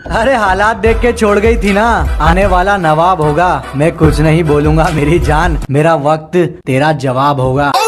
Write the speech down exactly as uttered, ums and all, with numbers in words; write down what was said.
अरे हालात देख के छोड़ गई थी ना, आने वाला नवाब होगा। मैं कुछ नहीं बोलूंगा मेरी जान, मेरा वक्त तेरा जवाब होगा।